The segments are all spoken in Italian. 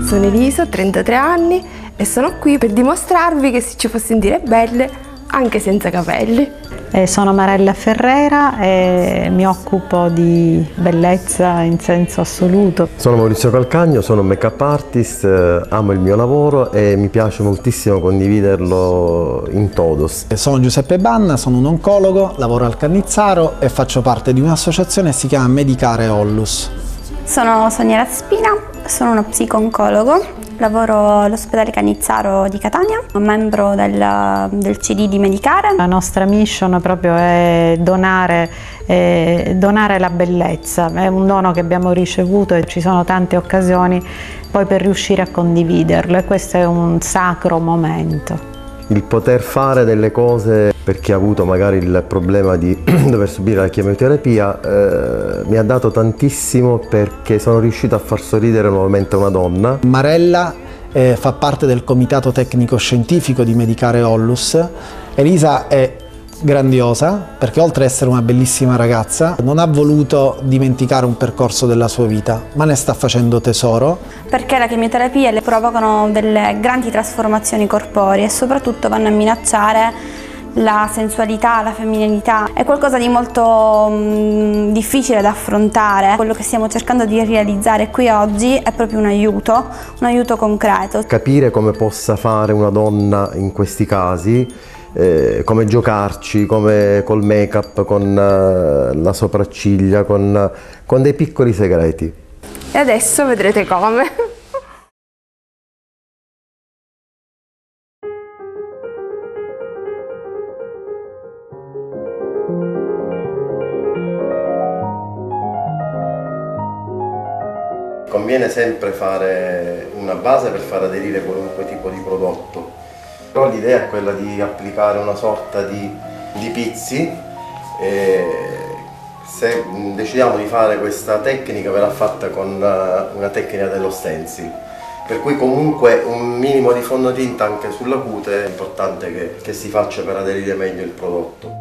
Sono Elisa, ho 33 anni e sono qui per dimostrarvi che si ci può sentire belle anche senza capelli. Sono Marella Ferrera e mi occupo di bellezza in senso assoluto. Sono Maurizio Calcagno, sono un make-up artist, amo il mio lavoro e mi piace moltissimo condividerlo in todos. Sono Giuseppe Banna, sono un oncologo, lavoro al Cannizzaro e faccio parte di un'associazione che si chiama Medicare Ollus. Sono Sonia Raspina, sono uno psico-oncologo, lavoro all'ospedale Cannizzaro di Catania, membro del CD di Medicare. La nostra mission proprio è donare la bellezza, è un dono che abbiamo ricevuto e ci sono tante occasioni poi per riuscire a condividerlo e questo è un sacro momento. Il poter fare delle cose per chi ha avuto magari il problema di dover subire la chemioterapia mi ha dato tantissimo perché sono riuscito a far sorridere nuovamente una donna. Marella fa parte del comitato tecnico scientifico di Medicare Ollus. Elisa è grandiosa perché oltre ad essere una bellissima ragazza non ha voluto dimenticare un percorso della sua vita, ma ne sta facendo tesoro. Perché la chemioterapia le provocano delle grandi trasformazioni corporee e soprattutto vanno a minacciare la sensualità, la femminilità. È qualcosa di molto difficile da affrontare. Quello che stiamo cercando di realizzare qui oggi è proprio un aiuto concreto. Capire come possa fare una donna in questi casi, come giocarci, come col make-up, con la sopracciglia, con dei piccoli segreti. E adesso vedrete come. Conviene sempre fare una base per far aderire qualunque tipo di prodotto. Però l'idea è quella di applicare una sorta di pizzi e se decidiamo di fare questa tecnica verrà fatta con una tecnica dello stencil, per cui comunque un minimo di fondotinta anche sulla cute è importante che si faccia per aderire meglio il prodotto.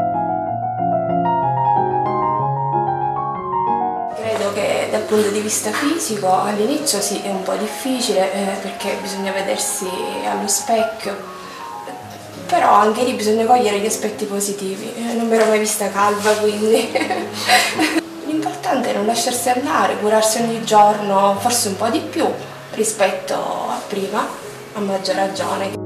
Credo che dal punto di vista fisico all'inizio sì, è un po' difficile perché bisogna vedersi allo specchio, però anche lì bisogna cogliere gli aspetti positivi. Non mi ero mai vista calva, quindi l'importante è non lasciarsi andare, curarsi ogni giorno, forse un po' di più rispetto a prima, a maggior ragione.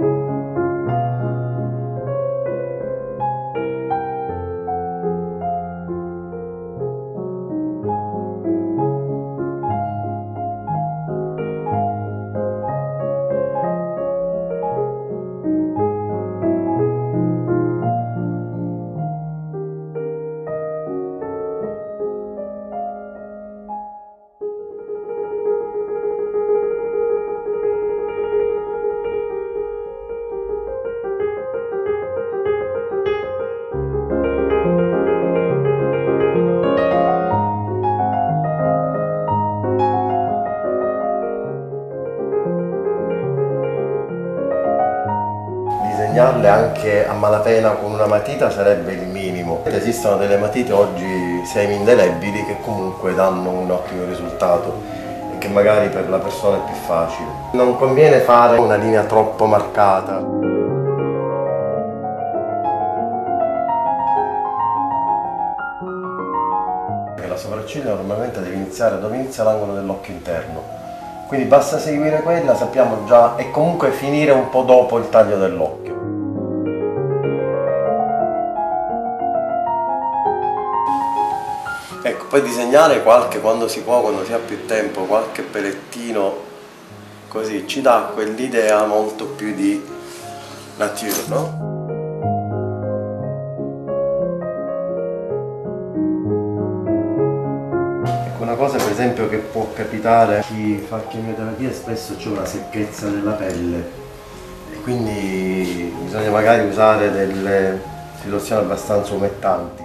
Disegnarle anche a malapena con una matita sarebbe il minimo. Esistono delle matite oggi semi-indelebili che comunque danno un ottimo risultato e che magari per la persona è più facile. Non conviene fare una linea troppo marcata. La sopracciglia normalmente deve iniziare dove inizia l'angolo dell'occhio interno. Quindi basta seguire quella, sappiamo già, e comunque finire un po' dopo il taglio dell'occhio. Ecco, poi disegnare quando si può, quando si ha più tempo, qualche pelettino, così ci dà quell'idea molto più di nature, no? Una cosa per esempio che può capitare a chi fa chemioterapia, spesso c'è una secchezza della pelle e quindi bisogna magari usare delle soluzioni abbastanza umettanti.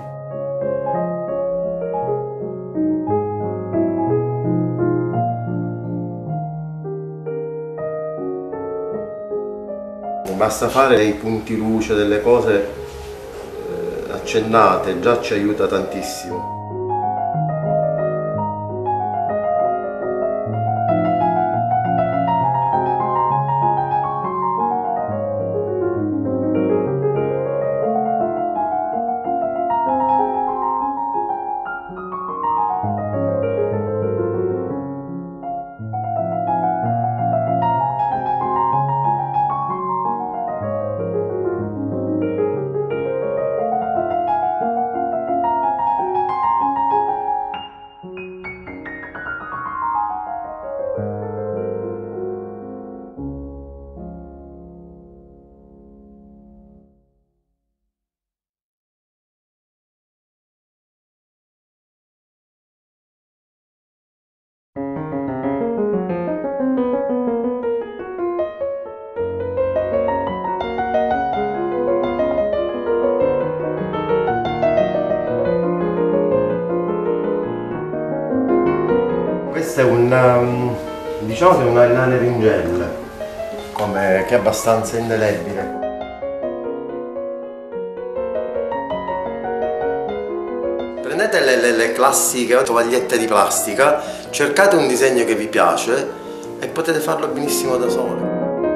Basta fare dei punti luce, delle cose accennate, già ci aiuta tantissimo. diciamo che è un eyeliner in gel, che è abbastanza indelebile. Prendete le classiche tovagliette di plastica, cercate un disegno che vi piace e potete farlo benissimo da soli.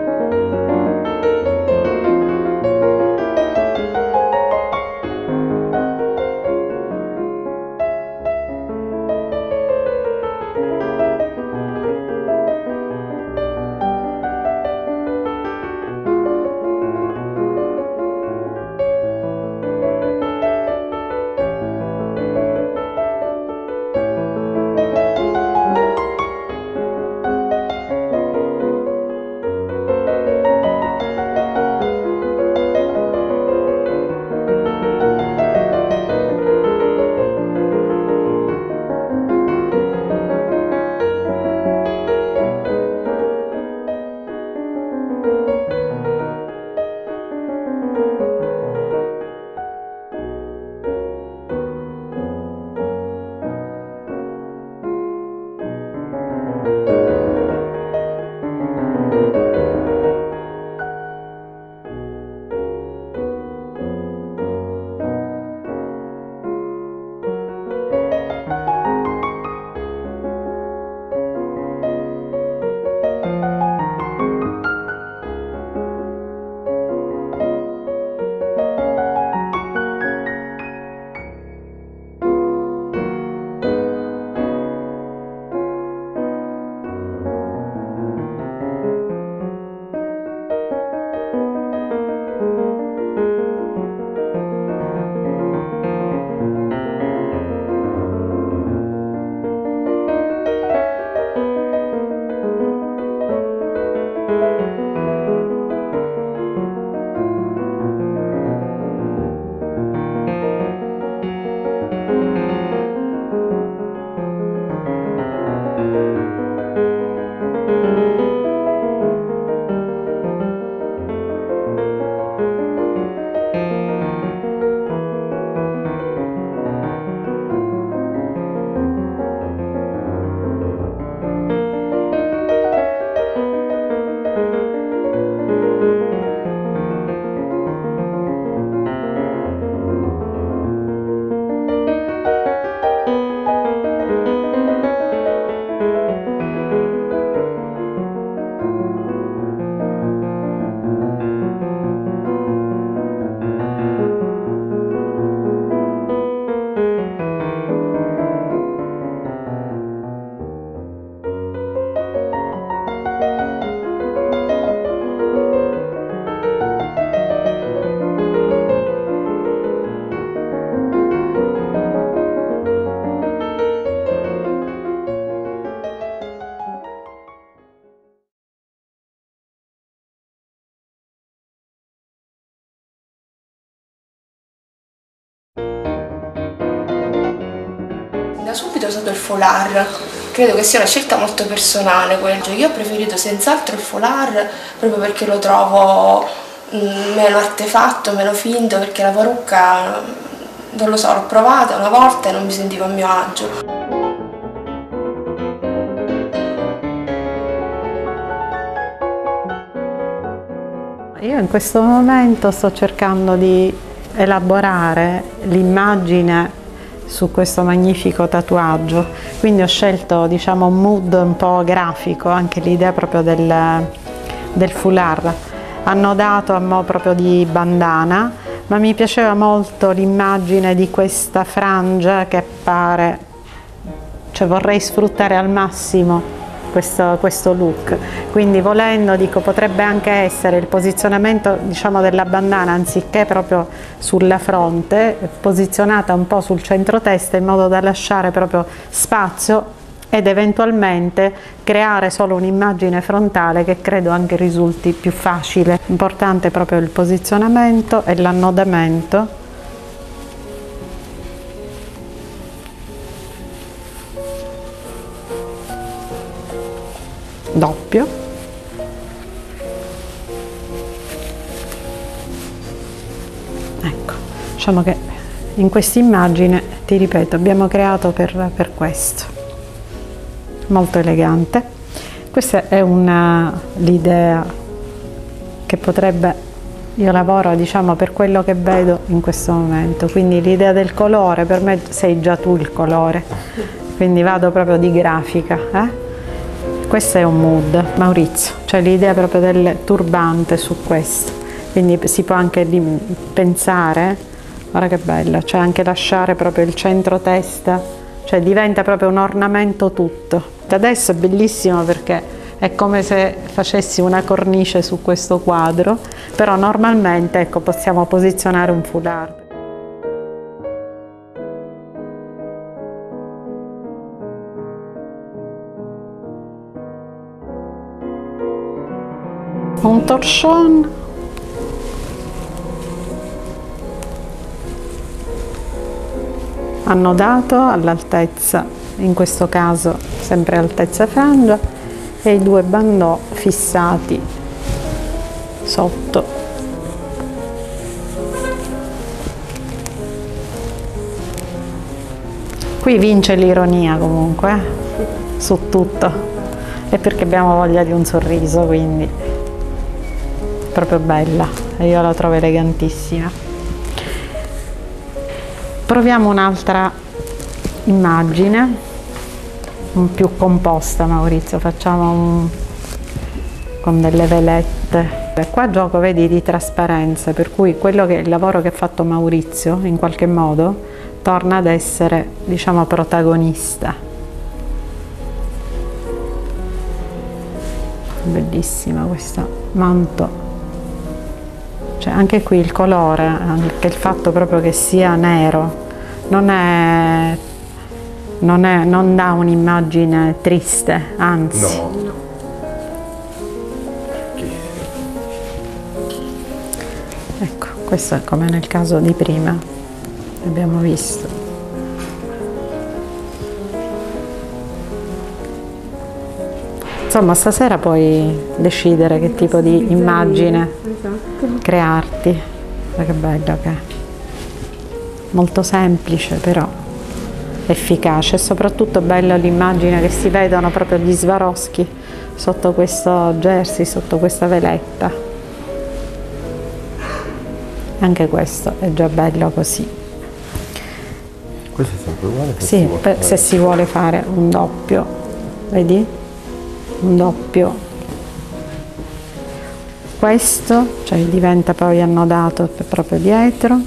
Da subito ho usato il foulard, credo che sia una scelta molto personale quella. Io ho preferito senz'altro il foulard proprio perché lo trovo meno artefatto, meno finto, perché la parrucca, non lo so, l'ho provata una volta e non mi sentivo a mio agio. Io in questo momento sto cercando di elaborare l'immagine su questo magnifico tatuaggio, quindi ho scelto, diciamo, un mood un po' grafico, anche l'idea proprio del foulard annodato a mo' proprio di bandana, ma mi piaceva molto l'immagine di questa frangia che appare, cioè vorrei sfruttare al massimo questo look, quindi volendo, dico, potrebbe anche essere il posizionamento, diciamo, della bandana, anziché proprio sulla fronte, posizionata un po' sul centro testa, in modo da lasciare proprio spazio ed eventualmente creare solo un'immagine frontale che credo anche risulti più facile. Importante proprio il posizionamento e l'annodamento. Doppio. Ecco, diciamo che in questa immagine, ti ripeto, abbiamo creato per questo. molto elegante. Questa è l'idea che potrebbe, io lavoro diciamo per quello che vedo in questo momento, quindi l'idea del colore, per me sei già tu il colore, quindi vado proprio di grafica. Questo è un mood, Maurizio, cioè l'idea proprio del turbante su questo, quindi si può anche pensare, guarda che bella, cioè anche lasciare proprio il centro testa, cioè diventa proprio un ornamento tutto. Adesso è bellissimo perché è come se facessi una cornice su questo quadro, però normalmente ecco, possiamo posizionare un foulard. Un torchon annodato all'altezza, in questo caso sempre altezza frangia, e i 2 bandeau fissati sotto. Qui vince l'ironia comunque su tutto, è perché abbiamo voglia di un sorriso, quindi proprio bella, e io la trovo elegantissima. Proviamo un'altra immagine, un più composta, Maurizio, facciamo con delle velette. E qua gioco, vedi, di trasparenza, per cui quello che il lavoro che ha fatto Maurizio in qualche modo torna ad essere, diciamo, protagonista. Bellissima questa manto, cioè anche qui il colore, anche il fatto proprio che sia nero non dà un'immagine triste, anzi. No. Ecco, questo è come nel caso di prima, abbiamo visto. Insomma, stasera puoi decidere che tipo di immagine crearti. Guarda che bella che è. Molto semplice però efficace, e soprattutto bella l'immagine che si vedono proprio gli Swarovski sotto questo jersey, sotto questa veletta. Anche questo è già bello così. Questo è sempre uguale? Sì, se si vuole fare un doppio, vedi? Un doppio. Questo, cioè diventa poi annodato proprio dietro.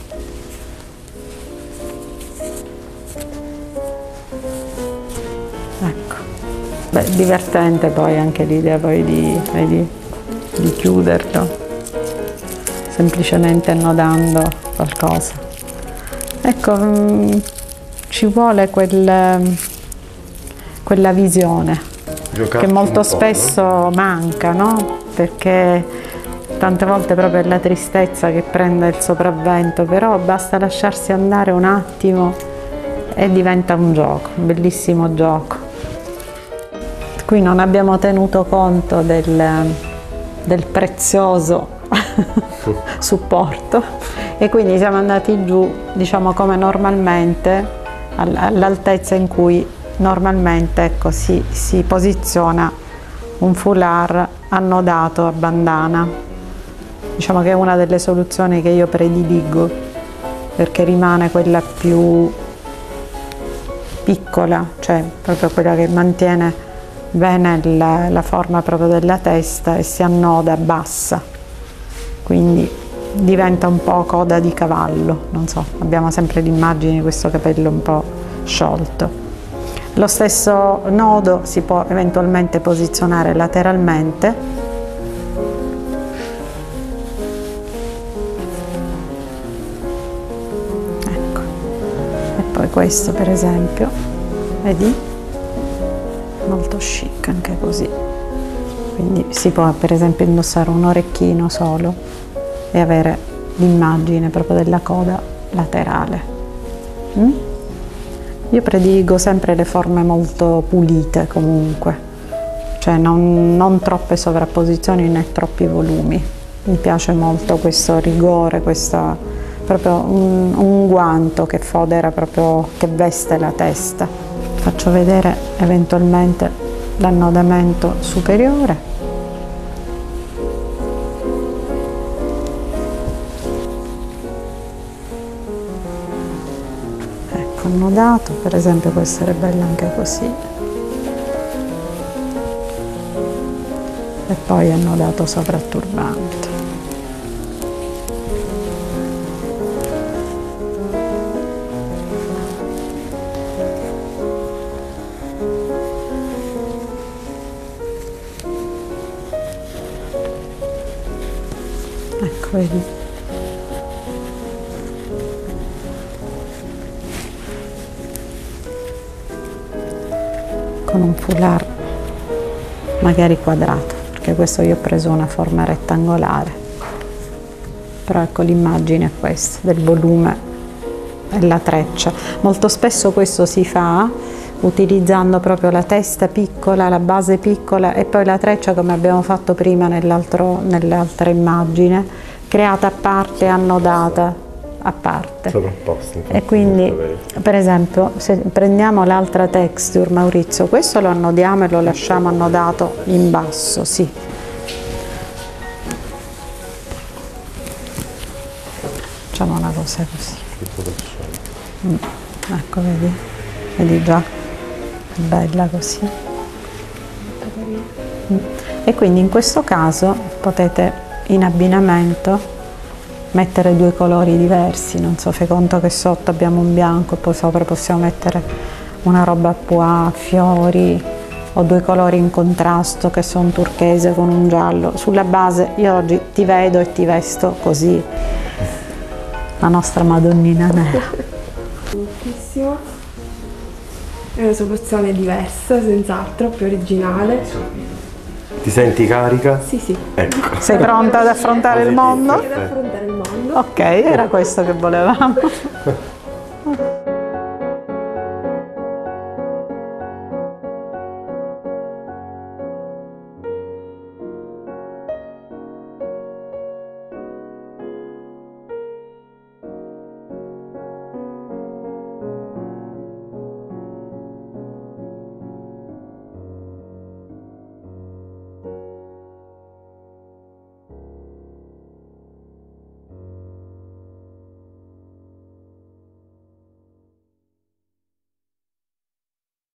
Ecco. Beh, divertente poi anche l'idea poi di chiuderlo, semplicemente annodando qualcosa. Ecco, ci vuole quella visione che molto spesso manca, no? Perché tante volte proprio è la tristezza che prende il sopravvento, però basta lasciarsi andare un attimo e diventa un gioco, un bellissimo gioco. Qui non abbiamo tenuto conto del prezioso supporto e quindi siamo andati giù, diciamo, come normalmente, all'altezza in cui normalmente, ecco, si posiziona un foulard annodato a bandana. Diciamo che è una delle soluzioni che io prediligo, perché rimane quella più piccola, cioè proprio quella che mantiene bene la forma proprio della testa e si annoda bassa, quindi diventa un po' coda di cavallo, non so, abbiamo sempre l'immagine di questo capello un po' sciolto. Lo stesso nodo si può eventualmente posizionare lateralmente. Ecco, e poi questo per esempio, vedi? Molto chic anche così, quindi si può per esempio indossare un orecchino solo e avere l'immagine proprio della coda laterale. Io prediligo sempre le forme molto pulite comunque, cioè non troppe sovrapposizioni né troppi volumi. Mi piace molto questo rigore, proprio un guanto che fodera proprio, che veste la testa. Faccio vedere eventualmente l'annodamento superiore. Ecco, annodato, per esempio può essere bello anche così. E poi annodato sopra il turbante. Ecco, vedi. Con un foulard magari quadrato, perché questo io ho preso una forma rettangolare, però ecco l'immagine è questa, del volume e la treccia. Molto spesso questo si fa utilizzando proprio la testa piccola, la base piccola e poi la treccia, come abbiamo fatto prima nell'altra immagine, creata a parte, annodata a parte. Sovrapposti. E quindi, per esempio, se prendiamo l'altra texture, Maurizio, questo lo annodiamo e lo lasciamo annodato in basso, sì. Facciamo una cosa così. Ecco, vedi? Vedi già? È bella così. E quindi in questo caso potete in abbinamento mettere due colori diversi, non so, fai conto che sotto abbiamo un bianco e poi sopra possiamo mettere una roba a pois, fiori o due colori in contrasto che sono turchese con un giallo. Sulla base io oggi ti vedo e ti vesto così, la nostra Madonnina nera. Moltissimo. È una soluzione diversa, senz'altro, più originale. Ti senti carica? Sì, sì. Ecco. Sei pronta ad affrontare il mondo? Ad affrontare il mondo. Ok, era questo che volevamo.